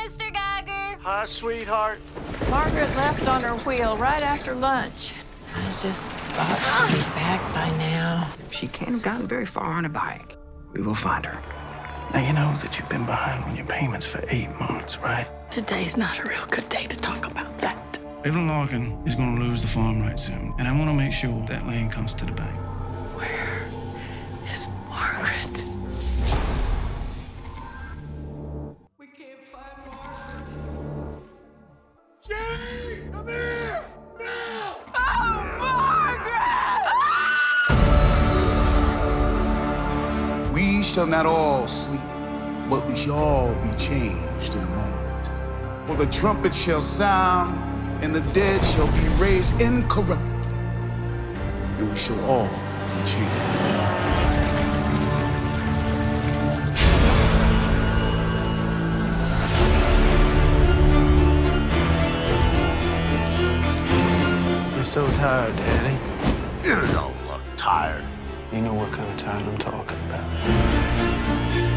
Mr. Geiger. Hi, sweetheart. Margaret left on her wheel right after lunch. I just thought she'd be back by now. She can't have gotten very far on a bike. We will find her. Now, you know that you've been behind on your payments for 8 months, right? Today's not a real good day to talk about that. Evelyn Larkin is going to lose the farm right soon, and I want to make sure that land comes to the bank. Where is Margaret? We can't find Margaret. Jay, come here! Now! Oh, Margaret! We shall not all sleep, but we shall all be changed in a moment. For the trumpet shall sound, and the dead shall be raised incorruptible, and we shall all be changed. You're so tired, Daddy. You don't look tired. You know what kind of tired I'm talking about.